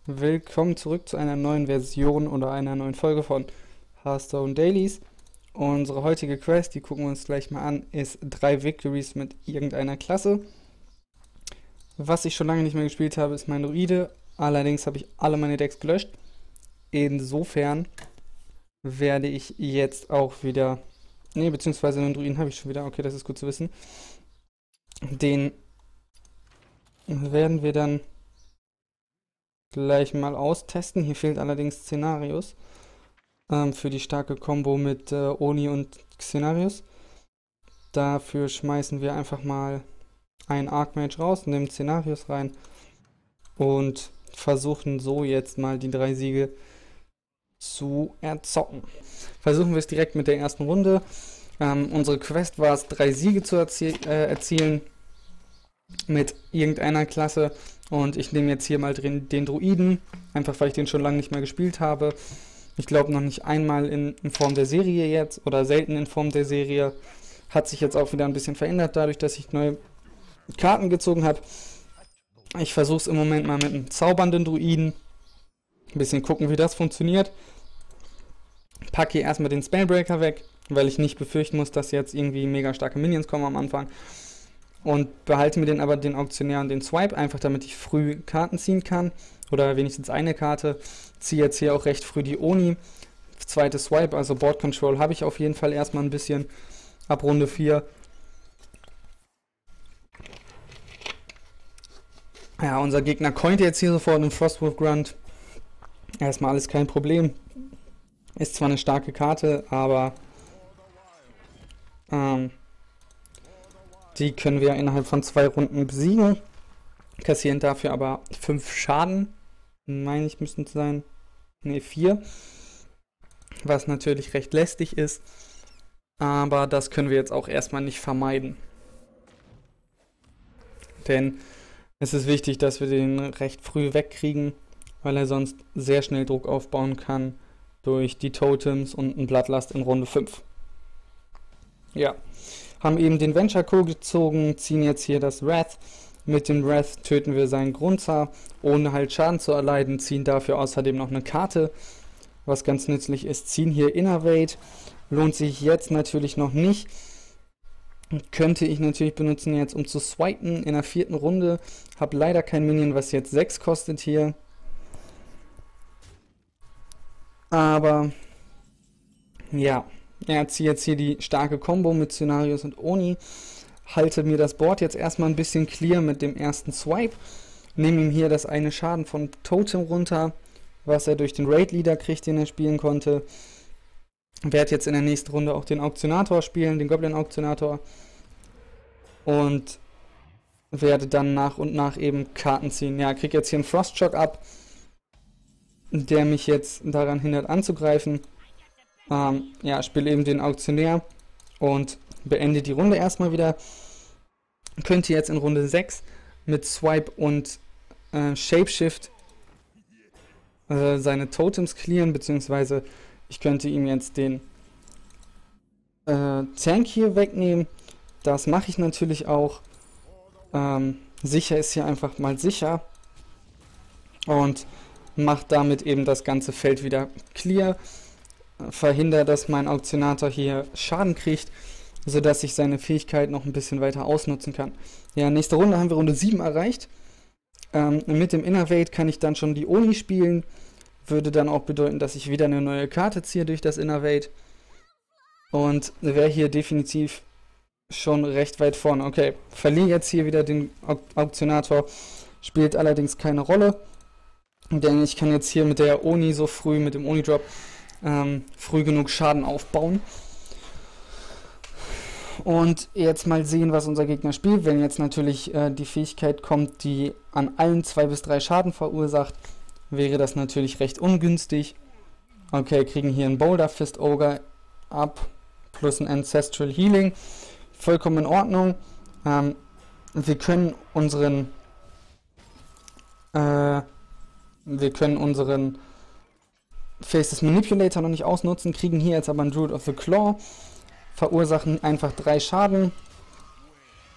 Willkommen zurück zu einer neuen Version oder einer neuen Folge von Hearthstone Dailies. Unsere heutige Quest, die gucken wir uns gleich mal an, ist 3 Victories mit irgendeiner Klasse. Was ich schon lange nicht mehr gespielt habe, ist mein Druide. Allerdings habe ich alle meine Decks gelöscht. Insofern werde ich jetzt auch wieder... Ne, beziehungsweise einen Druiden habe ich schon wieder. Okay, das ist gut zu wissen. Den werden wir dann gleich mal austesten. Hier fehlt allerdings Szenarios für die starke Combo mit Oni und Xenarius. Dafür schmeißen wir einfach mal einen Archmage raus, nehmen Szenarios rein und versuchen so jetzt mal die 3 Siege zu erzocken. Versuchen wir es direkt mit der ersten Runde. Unsere Quest war es, 3 Siege zu erzielen mit irgendeiner Klasse. Und ich nehme jetzt hier mal den Druiden, einfach weil ich den schon lange nicht mehr gespielt habe. Ich glaube noch nicht einmal in Form der Serie jetzt oder selten in Form der Serie. Hat sich jetzt auch wieder ein bisschen verändert, dadurch, dass ich neue Karten gezogen habe. Ich versuche es im Moment mal mit einem zaubernden Druiden. Ein bisschen gucken, wie das funktioniert. Packe hier erstmal den Spellbreaker weg, weil ich nicht befürchten muss, dass jetzt irgendwie mega starke Minions kommen am Anfang. Und behalte mir den Auktionär und den Swipe, einfach damit ich früh Karten ziehen kann. Oder wenigstens eine Karte. Ziehe jetzt hier auch recht früh die Oni. Zweite Swipe, also Board Control habe ich auf jeden Fall erstmal ein bisschen ab Runde 4. Ja, unser Gegner coint jetzt hier sofort einen Frostwolf Grunt. Erstmal alles kein Problem. Ist zwar eine starke Karte, aber die können wir innerhalb von 2 Runden besiegen. Kassieren dafür aber 5 Schaden. Meine ich, müssten es sein. Ne, 4. Was natürlich recht lästig ist. Aber das können wir jetzt auch erstmal nicht vermeiden. Denn es ist wichtig, dass wir den recht früh wegkriegen, weil er sonst sehr schnell Druck aufbauen kann durch die Totems und einen Bloodlust in Runde 5. Ja. Haben eben den Venture Co. gezogen, ziehen jetzt hier das Wrath. Mit dem Wrath töten wir seinen Grunzer, ohne halt Schaden zu erleiden, ziehen dafür außerdem noch eine Karte, was ganz nützlich ist. Ziehen hier Innervate, lohnt sich jetzt natürlich noch nicht. Könnte ich natürlich benutzen jetzt, um zu swipen in der 4. Runde. Hab leider kein Minion, was jetzt 6 kostet hier. Aber, ja. Ja, ziehe jetzt hier die starke Combo mit Szenarios und Oni. Halte mir das Board jetzt erstmal ein bisschen clear mit dem ersten Swipe. Nehme ihm hier das eine Schaden von Totem runter, was er durch den Raid Leader kriegt, den er spielen konnte. Werde jetzt in der nächsten Runde auch den Auktionator spielen, den Goblin Auktionator. Und werde dann nach und nach eben Karten ziehen. Ja, kriege jetzt hier einen Frostshock ab, der mich jetzt daran hindert anzugreifen. Ja, spiele eben den Auktionär und beende die Runde erstmal wieder. Könnte jetzt in Runde 6 mit Swipe und Shapeshift seine Totems clearen, beziehungsweise ich könnte ihm jetzt den Tank hier wegnehmen. Das mache ich natürlich auch. Sicher ist hier einfach mal sicher und macht damit eben das ganze Feld wieder clear. Verhindert, dass mein Auktionator hier Schaden kriegt, sodass ich seine Fähigkeit noch ein bisschen weiter ausnutzen kann. Ja, nächste Runde haben wir Runde 7 erreicht. Mit dem Innervate kann ich dann schon die Oni spielen. Würde dann auch bedeuten, dass ich wieder eine neue Karte ziehe durch das Innervate. Und wäre hier definitiv schon recht weit vorne. Okay, verliere jetzt hier wieder den Auktionator. Spielt allerdings keine Rolle. Denn ich kann jetzt hier mit der Oni so früh, mit dem Oni-Drop, früh genug Schaden aufbauen. Und jetzt mal sehen, was unser Gegner spielt. Wenn jetzt natürlich die Fähigkeit kommt, die an allen 2 bis 3 Schaden verursacht, wäre das natürlich recht ungünstig. Okay, kriegen hier einen Boulder Fist Ogre ab, plus ein Ancestral Healing. Vollkommen in Ordnung. Wir können unseren Faceless Manipulator noch nicht ausnutzen, kriegen hier jetzt aber einen Druid of the Claw, verursachen einfach 3 Schaden,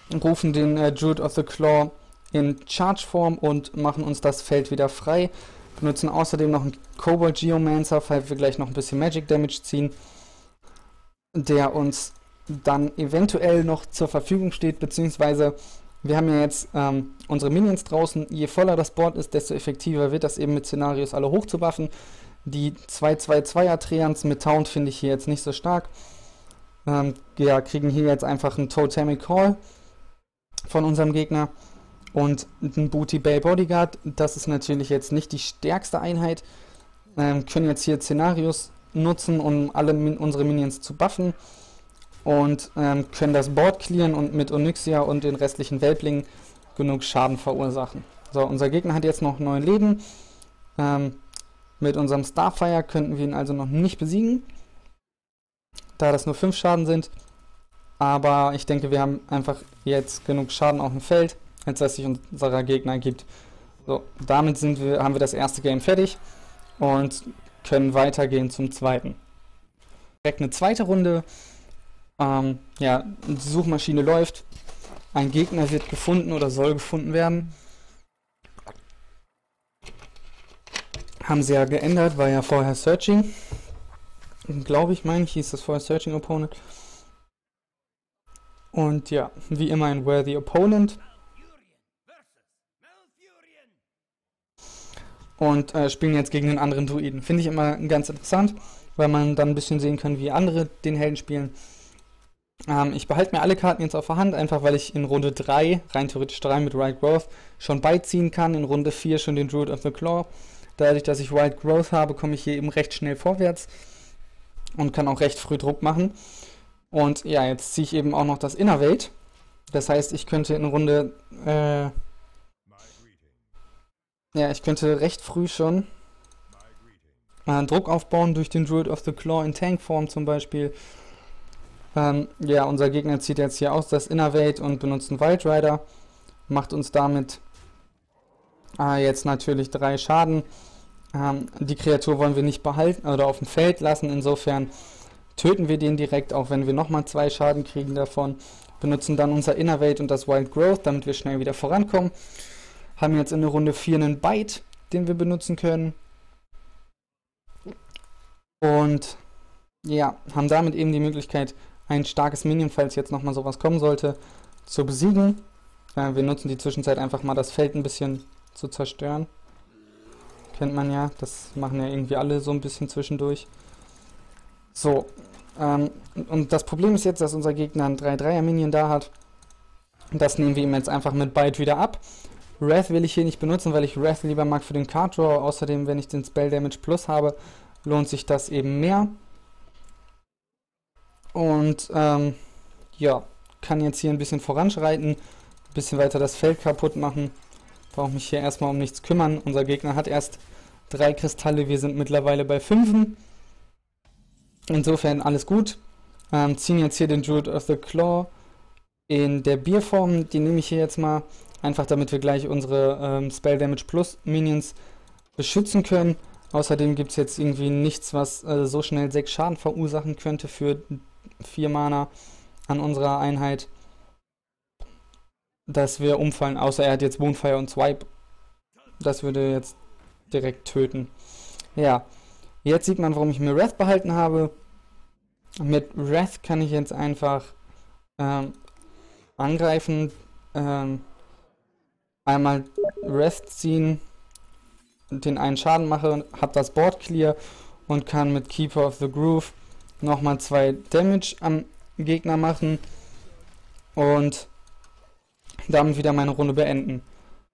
rufen den Druid of the Claw in Charge-Form und machen uns das Feld wieder frei. benutzen außerdem noch einen Kobold Geomancer, falls wir gleich noch ein bisschen Magic Damage ziehen, der uns dann eventuell noch zur Verfügung steht, beziehungsweise wir haben ja jetzt unsere Minions draußen. Je voller das Board ist, desto effektiver wird das eben mit Szenarios alle hochzubuffen. Die 2/2/2er Treants mit Taunt finde ich hier jetzt nicht so stark. Ja, kriegen hier jetzt einfach einen Totemic Call von unserem Gegner und einen Booty Bay Bodyguard. Das ist natürlich jetzt nicht die stärkste Einheit. Können jetzt hier Szenarios nutzen, um alle unsere Minions zu buffen. Und können das Board clearen und mit Onyxia und den restlichen Welplingen genug Schaden verursachen. So, unser Gegner hat jetzt noch 9 Leben. Mit unserem Starfire könnten wir ihn also noch nicht besiegen, da das nur 5 Schaden sind. Aber ich denke, wir haben einfach jetzt genug Schaden auf dem Feld, als dass sich unserer Gegner gibt. So, damit haben wir das erste Game fertig und können weitergehen zum zweiten. Direkt eine zweite Runde. Ja, die Suchmaschine läuft. Ein Gegner wird gefunden oder soll gefunden werden. Haben sie ja geändert, war ja vorher Searching. Glaube ich, hieß das vorher Searching Opponent. Und ja, wie immer ein Worthy Opponent. Und spielen jetzt gegen den anderen Druiden. Finde ich immer ganz interessant, weil man dann ein bisschen sehen kann, wie andere den Helden spielen. Ich behalte mir alle Karten jetzt auf der Hand, einfach weil ich in Runde 3, rein theoretisch 3 mit Wild Growth, schon beiziehen kann. In Runde 4 schon den Druid of the Claw. Dadurch, dass ich Wild Growth habe, komme ich hier eben recht schnell vorwärts und kann auch recht früh Druck machen. Und ja, jetzt ziehe ich eben auch noch das Innervate. Das heißt, ich könnte in Runde... ja, ich könnte recht früh schon Druck aufbauen durch den Druid of the Claw in Tankform zum Beispiel. Ja, unser Gegner zieht jetzt hier aus das Innervate und benutzt einen Wild Rider. Macht uns damit jetzt natürlich 3 Schaden. Die Kreatur wollen wir nicht behalten oder auf dem Feld lassen. Insofern töten wir den direkt, auch wenn wir nochmal 2 Schaden kriegen davon. Benutzen dann unser Innervate und das Wild Growth, damit wir schnell wieder vorankommen. Haben jetzt in der Runde 4 einen Bite, den wir benutzen können. Und ja, haben damit eben die Möglichkeit, ein starkes Minion, falls jetzt nochmal sowas kommen sollte, zu besiegen. Wir nutzen die Zwischenzeit einfach mal das Feld ein bisschen zu zerstören. Kennt man ja, das machen ja irgendwie alle so ein bisschen zwischendurch. So, und das Problem ist jetzt, dass unser Gegner ein 3/3er-Minion da hat. Das nehmen wir ihm jetzt einfach mit Bite wieder ab. Wrath will ich hier nicht benutzen, weil ich Wrath lieber mag für den Card Draw. Außerdem, wenn ich den Spell Damage Plus habe, lohnt sich das eben mehr. Und ja, kann jetzt hier ein bisschen voranschreiten, ein bisschen weiter das Feld kaputt machen. Brauche mich hier erstmal um nichts kümmern. Unser Gegner hat erst 3 Kristalle, wir sind mittlerweile bei 5. Insofern alles gut. Ziehen jetzt hier den Druid of the Claw in der Bierform. Die nehme ich hier jetzt mal, einfach damit wir gleich unsere Spell Damage Plus Minions beschützen können. Außerdem gibt es jetzt irgendwie nichts, was so schnell 6 Schaden verursachen könnte für 4 Mana an unserer Einheit, dass wir umfallen, außer er hat jetzt Moonfire und Swipe. Das würde jetzt direkt töten. Ja, jetzt sieht man, warum ich mir Wrath behalten habe. Mit Wrath kann ich jetzt einfach angreifen, einmal Wrath ziehen, den einen Schaden mache, habe das Board clear und kann mit Keeper of the Groove nochmal 2 Damage am Gegner machen und damit wieder meine Runde beenden.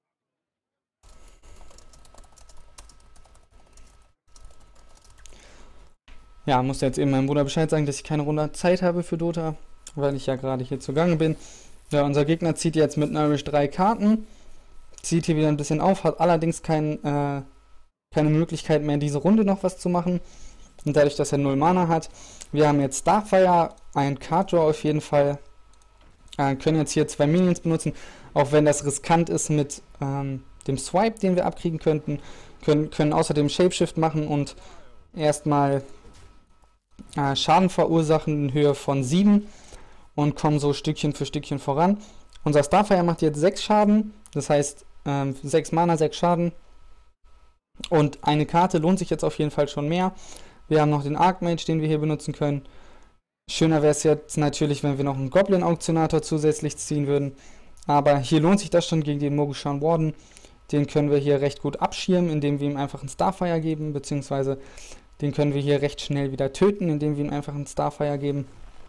Ja, muss jetzt eben meinem Bruder Bescheid sagen, dass ich keine Runde Zeit habe für Dota, weil ich ja gerade hier zugange bin. Ja, unser Gegner zieht jetzt mit Nourish 3 Karten, zieht hier wieder ein bisschen auf, hat allerdings keine Möglichkeit mehr, diese Runde noch was zu machen. Und dadurch, dass er 0 Mana hat. Wir haben jetzt Starfire, ein Card Draw auf jeden Fall. Können jetzt hier 2 Minions benutzen, auch wenn das riskant ist mit dem Swipe, den wir abkriegen könnten. Können außerdem Shapeshift machen und erstmal Schaden verursachen in Höhe von 7 und kommen so Stückchen für Stückchen voran. Unser Starfire macht jetzt 6 Schaden, das heißt 6 Mana, 6 Schaden. Und eine Karte lohnt sich jetzt auf jeden Fall schon mehr. Wir haben noch den Archmage, den wir hier benutzen können. Schöner wäre es jetzt natürlich, wenn wir noch einen Goblin-Auktionator zusätzlich ziehen würden. Aber hier lohnt sich das schon gegen den Mogushan Warden. Den können wir hier recht gut abschirmen, indem wir ihm einfach einen Starfire geben, beziehungsweise den können wir hier recht schnell wieder töten, indem wir ihm einfach einen Starfire geben.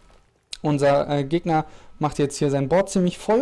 Unser Gegner macht jetzt hier sein Board ziemlich voll,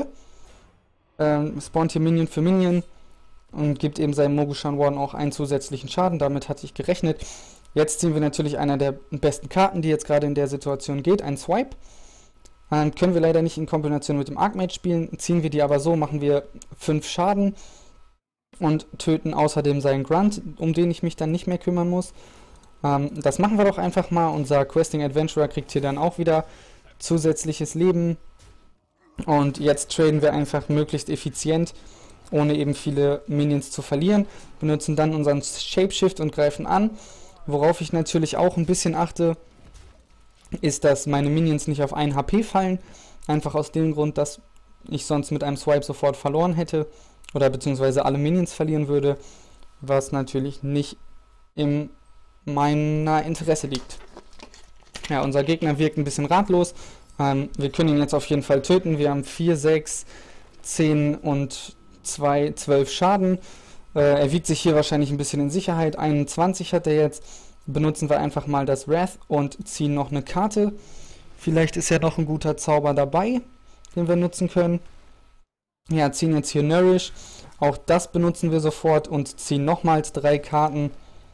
spawnt hier Minion für Minion und gibt eben seinem Mogushan Warden auch einen zusätzlichen Schaden. Damit hatte ich gerechnet. Jetzt ziehen wir natürlich einer der besten Karten, die jetzt gerade in der Situation geht, einen Swipe. Können wir leider nicht in Kombination mit dem Archmage spielen, ziehen wir die aber so, machen wir 5 Schaden und töten außerdem seinen Grunt, um den ich mich dann nicht mehr kümmern muss. Das machen wir doch einfach mal. Unser Questing Adventurer kriegt hier dann auch wieder zusätzliches Leben. Und jetzt traden wir einfach möglichst effizient, ohne eben viele Minions zu verlieren. Benutzen dann unseren Shapeshift und greifen an. Worauf ich natürlich auch ein bisschen achte, ist, dass meine Minions nicht auf 1 HP fallen. Einfach aus dem Grund, dass ich sonst mit einem Swipe sofort verloren hätte. Oder beziehungsweise alle Minions verlieren würde. Was natürlich nicht in meiner Interesse liegt. Ja, unser Gegner wirkt ein bisschen ratlos. Wir können ihn jetzt auf jeden Fall töten. Wir haben 4, 6, 10 und 2, 12 Schaden. Er wiegt sich hier wahrscheinlich ein bisschen in Sicherheit. 21 hat er jetzt. Benutzen wir einfach mal das Wrath und ziehen noch eine Karte. Vielleicht ist ja noch ein guter Zauber dabei, den wir nutzen können. Ja, ziehen jetzt hier Nourish. Auch das benutzen wir sofort und ziehen nochmals 3 Karten.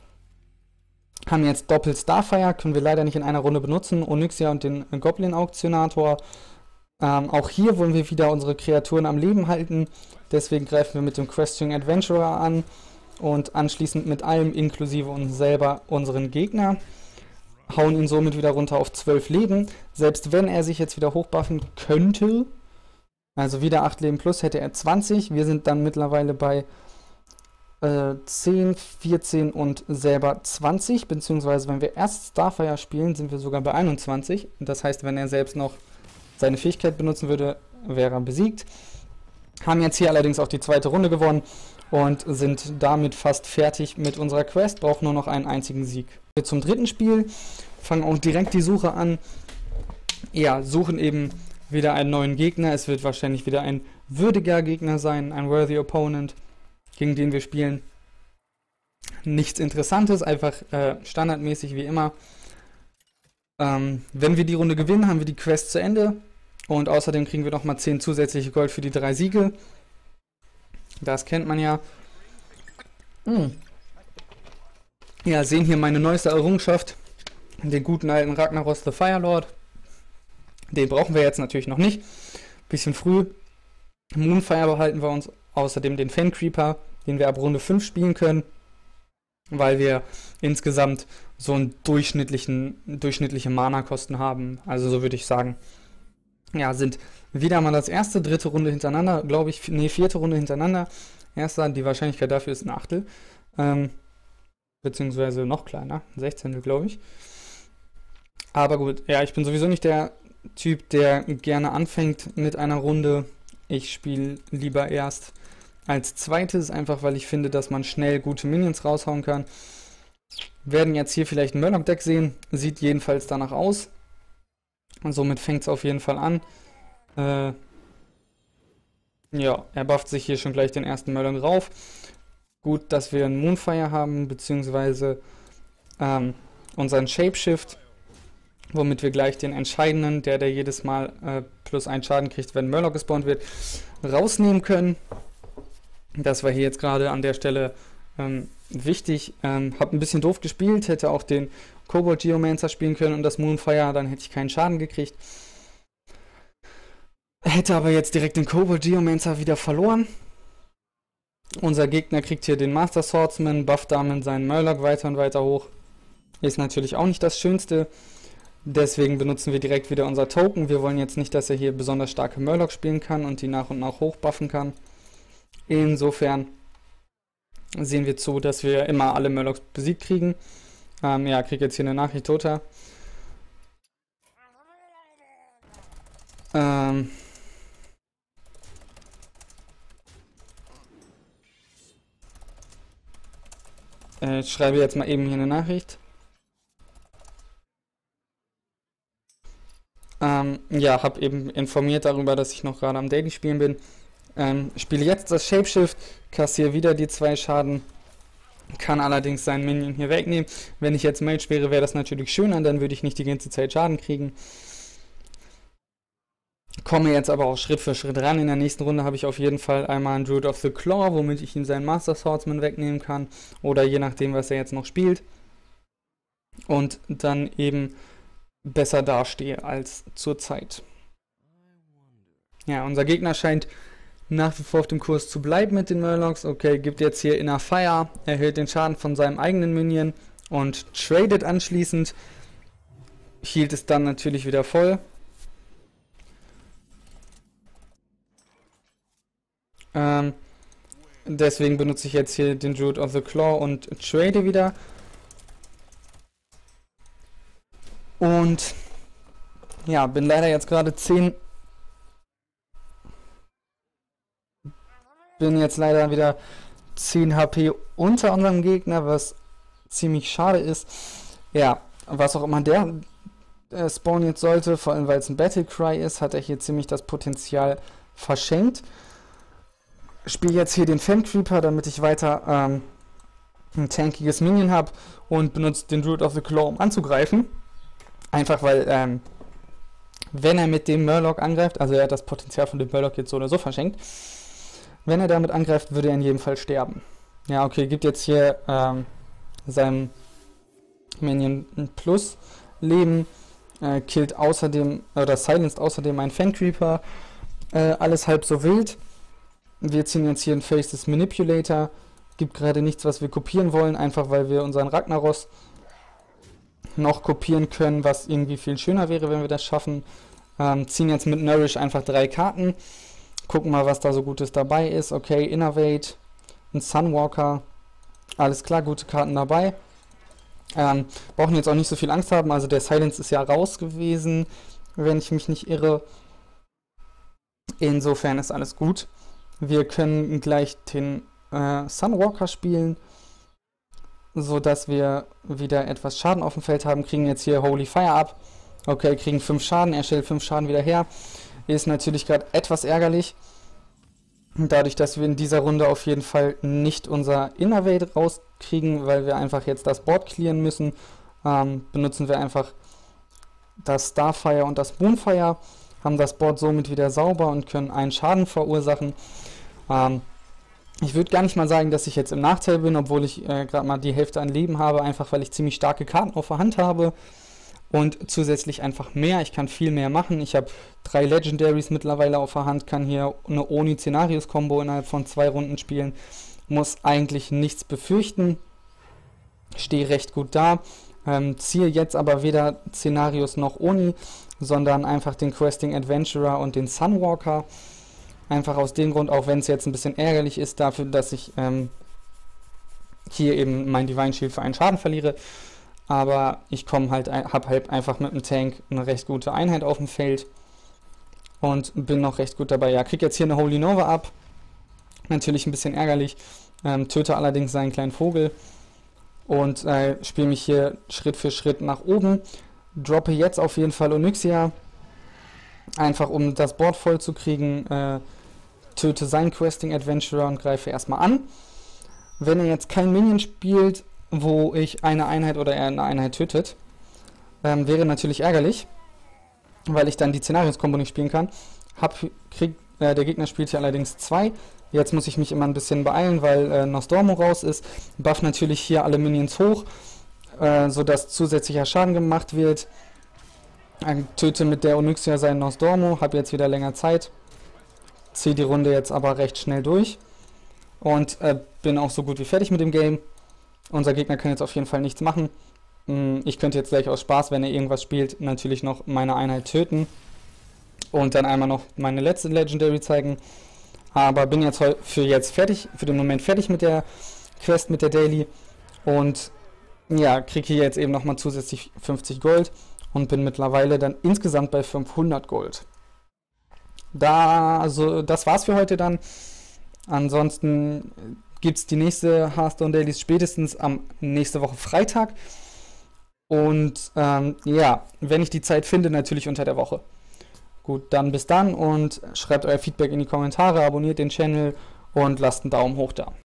Haben jetzt Doppel Starfire, können wir leider nicht in einer Runde benutzen. Onyxia und den Goblin-Auktionator. Auch hier wollen wir wieder unsere Kreaturen am Leben halten. Deswegen greifen wir mit dem Questing Adventurer an. Und anschließend mit allem, inklusive uns selber, unseren Gegner. Hauen ihn somit wieder runter auf 12 Leben. Selbst wenn er sich jetzt wieder hochbuffen könnte, also wieder 8 Leben plus, hätte er 20. Wir sind dann mittlerweile bei 10, 14 und selber 20. Beziehungsweise wenn wir erst Starfire spielen, sind wir sogar bei 21. Das heißt, wenn er selbst noch seine Fähigkeit benutzen würde, wäre er besiegt. Haben jetzt hier allerdings auch die zweite Runde gewonnen. Und sind damit fast fertig mit unserer Quest, brauchen nur noch einen einzigen Sieg. Wir zum dritten Spiel, fangen auch direkt die Suche an. Ja, suchen eben wieder einen neuen Gegner. Es wird wahrscheinlich wieder ein würdiger Gegner sein, ein worthy opponent, gegen den wir spielen. Nichts Interessantes, einfach standardmäßig wie immer. Wenn wir die Runde gewinnen, haben wir die Quest zu Ende. Und außerdem kriegen wir nochmal 10 zusätzliche Gold für die 3 Siege. Das kennt man ja. Ja, sehen hier meine neueste Errungenschaft. Den guten alten Ragnaros the Firelord. Den brauchen wir jetzt natürlich noch nicht. Bisschen früh. Moonfire behalten wir uns. Außerdem den Fen Creeper, den wir ab Runde 5 spielen können. Weil wir insgesamt so einen durchschnittliche Mana-Kosten haben. Also so würde ich sagen. Ja, sind wieder mal das erste, dritte Runde hintereinander, glaube ich, vierte Runde hintereinander. Erster, die Wahrscheinlichkeit dafür ist ein Achtel. Beziehungsweise noch kleiner, ein Sechzehntel, glaube ich. Aber gut, ja, ich bin sowieso nicht der Typ, der gerne anfängt mit einer Runde. Ich spiele lieber erst als zweites, einfach weil ich finde, dass man schnell gute Minions raushauen kann. Werden jetzt hier vielleicht ein Murloc-Deck sehen, sieht jedenfalls danach aus. Und somit fängt es auf jeden Fall an. Ja, er bufft sich hier schon gleich den ersten Murloc rauf. Gut, dass wir einen Moonfire haben, beziehungsweise unseren Shapeshift, womit wir gleich den entscheidenden, der jedes Mal plus 1 Schaden kriegt, wenn Murloc gespawnt wird, rausnehmen können. Das war hier jetzt gerade an der Stelle wichtig. Hab ein bisschen doof gespielt, hätte auch den Kobold Geomancer spielen können und das Moonfire, dann hätte ich keinen Schaden gekriegt. Hätte aber jetzt direkt den Kobold Geomancer wieder verloren. Unser Gegner kriegt hier den Master Swordsman, bufft damit seinen Murloc weiter und weiter hoch. Ist natürlich auch nicht das Schönste. Deswegen benutzen wir direkt wieder unser Token. Wir wollen jetzt nicht, dass er hier besonders starke Murloc spielen kann und die nach und nach hochbuffen kann. Insofern sehen wir zu, dass wir immer alle Murlocs besiegt kriegen. Ja, krieg jetzt hier eine Nachricht, Toter. Ich schreibe jetzt mal eben hier eine Nachricht. Ja, habe eben informiert darüber, dass ich noch gerade am Daily spielen bin. Spiele jetzt das Shapeshift, kassiere wieder die 2 Schaden, kann allerdings seinen Minion hier wegnehmen. Wenn ich jetzt Mage wäre, wäre das natürlich schöner, dann würde ich nicht die ganze Zeit Schaden kriegen. Komme jetzt aber auch Schritt für Schritt ran. In der nächsten Runde habe ich auf jeden Fall einmal einen Druid of the Claw, womit ich ihm seinen Master Swordsman wegnehmen kann. Oder je nachdem, was er jetzt noch spielt. Und dann eben besser dastehe als zurzeit. Ja, unser Gegner scheint nach wie vor auf dem Kurs zu bleiben mit den Murlocs. Okay, gibt jetzt hier Inner Fire, erhält den Schaden von seinem eigenen Minion und tradet anschließend. Hielt es dann natürlich wieder voll. Deswegen benutze ich jetzt hier den Druid of the Claw und trade wieder. Und ja, bin leider jetzt gerade 10. Bin jetzt leider wieder 10 HP unter unserem Gegner, was ziemlich schade ist. Ja, was auch immer der Spawn jetzt sollte, vor allem weil es ein Battlecry ist, hat er hier ziemlich das Potenzial verschenkt. Spiele jetzt hier den Fen Creeper, damit ich weiter ein tankiges Minion habe und benutze den Druid of the Claw, um anzugreifen. Einfach weil, wenn er mit dem Murloc angreift, also er hat das Potenzial von dem Murloc jetzt so oder so verschenkt, wenn er damit angreift, würde er in jedem Fall sterben. Ja, okay, gibt jetzt hier seinem Minion ein Plus Leben, killt außerdem, oder silenced außerdem einen Fen Creeper, alles halb so wild. Wir ziehen jetzt hier einen Faceless Manipulator, gibt gerade nichts, was wir kopieren wollen, einfach weil wir unseren Ragnaros noch kopieren können, was irgendwie viel schöner wäre, wenn wir das schaffen. Ziehen jetzt mit Nourish einfach 3 Karten. Gucken mal, was da so Gutes dabei ist. Okay, Innervate, ein Sunwalker. Alles klar, gute Karten dabei. Brauchen jetzt auch nicht so viel Angst haben. Also der Silence ist ja raus gewesen, wenn ich mich nicht irre. Insofern ist alles gut. Wir können gleich den Sunwalker spielen, sodass wir wieder etwas Schaden auf dem Feld haben. Kriegen jetzt hier Holy Fire ab. Okay, kriegen 5 Schaden, er stellt 5 Schaden wieder her. Ist natürlich gerade etwas ärgerlich. Dadurch, dass wir in dieser Runde auf jeden Fall nicht unser Innervate rauskriegen, weil wir einfach jetzt das Board clearen müssen, benutzen wir einfach das Starfire und das Moonfire, haben das Board somit wieder sauber und können einen Schaden verursachen. Ich würde gar nicht mal sagen, dass ich jetzt im Nachteil bin, obwohl ich gerade mal die Hälfte an Leben habe, einfach weil ich ziemlich starke Karten auf der Hand habe. Und zusätzlich einfach mehr. Ich kann viel mehr machen. Ich habe 3 Legendaries mittlerweile auf der Hand, kann hier eine Oni-Szenarios-Kombo innerhalb von 2 Runden spielen. Muss eigentlich nichts befürchten. Stehe recht gut da. Ziehe jetzt aber weder Szenarios noch Oni, sondern einfach den Questing Adventurer und den Sunwalker. Einfach aus dem Grund, auch wenn es jetzt ein bisschen ärgerlich ist, dafür, dass ich hier eben mein Divine Shield für einen Schaden verliere. Aber ich habe halt einfach mit dem Tank eine recht gute Einheit auf dem Feld und bin noch recht gut dabei. Ja, krieg jetzt hier eine Holy Nova ab. Natürlich ein bisschen ärgerlich. Töte allerdings seinen kleinen Vogel und spiele mich hier Schritt für Schritt nach oben. Droppe jetzt auf jeden Fall Onyxia. Einfach um das Board voll zu kriegen. Töte seinen Questing Adventurer und greife erstmal an. Wenn er jetzt kein Minion spielt, wo ich eine Einheit oder er eine Einheit tötet, wäre natürlich ärgerlich, weil ich dann die Szenarios-Kombo nicht spielen kann. Der Gegner spielt hier allerdings 2. Jetzt muss ich mich immer ein bisschen beeilen, weil Nostormo raus ist. Buff natürlich hier alle Minions hoch, sodass zusätzlicher Schaden gemacht wird. Töte mit der Onyxia seinen Nostormo, habe jetzt wieder länger Zeit. Ziehe die Runde jetzt aber recht schnell durch und bin auch so gut wie fertig mit dem Game. Unser Gegner kann jetzt auf jeden Fall nichts machen. Ich könnte jetzt gleich aus Spaß, wenn er irgendwas spielt, natürlich noch meine Einheit töten und dann einmal noch meine letzte Legendary zeigen. Aber bin jetzt für den Moment fertig mit der Quest, mit der Daily und ja, kriege hier jetzt eben nochmal zusätzlich 50 Gold und bin mittlerweile dann insgesamt bei 500 Gold. Das war's für heute dann. Ansonsten gibt es die nächste Hearthstone Dailies spätestens am nächste Woche Freitag. Und ja, wenn ich die Zeit finde, natürlich unter der Woche. Gut, dann bis dann und schreibt euer Feedback in die Kommentare, abonniert den Channel und lasst einen Daumen hoch da.